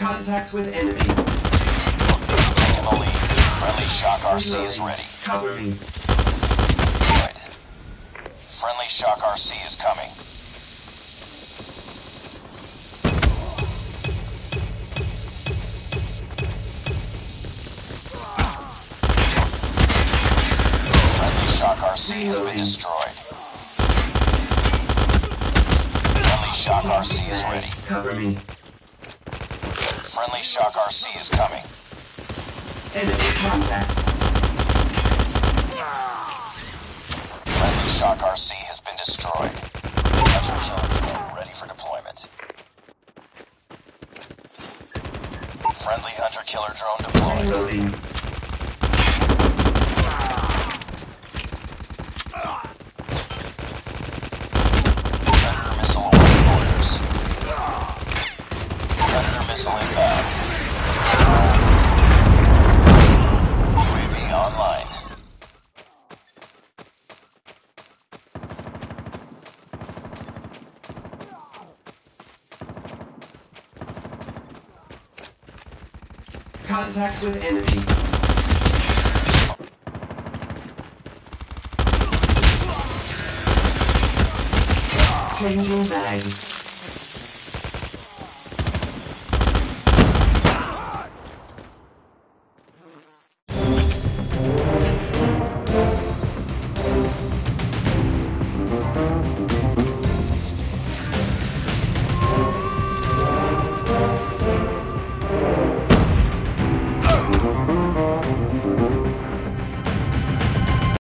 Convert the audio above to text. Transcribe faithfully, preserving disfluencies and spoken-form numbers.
Contact with enemy. Taking the lead. Friendly Shock R C is ready. Cover me. Good. Friendly Shock R C is coming. Friendly Shock R C has been destroyed. Friendly Shock R C is ready. Cover me. Friendly Shock R C is coming. Enemy contact. Friendly Shock R C has been destroyed. Hunter killer drone ready for deployment. Friendly Hunter killer drone deployed. Reloading. Predator missile awaiting orders. Predator missile inbound. U A V online. Contact with enemy. Changing bags.